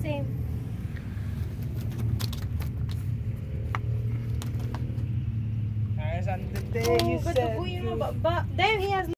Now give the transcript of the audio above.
same. Guys, on the day you said. Damn, he has